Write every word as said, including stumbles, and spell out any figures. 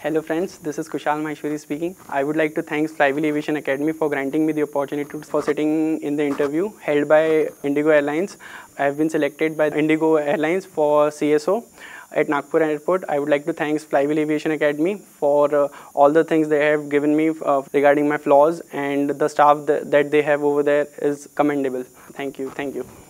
Hello friends, this is Kushal Maheshwari speaking. I would like to thank Flywheel Aviation Academy for granting me the opportunity for sitting in the interview held by Indigo Airlines. I have been selected by Indigo Airlines for C S O at Nagpur Airport. I would like to thank Flywheel Aviation Academy for uh, all the things they have given me uh, regarding my flaws, and the staff th that they have over there is commendable. Thank you. Thank you.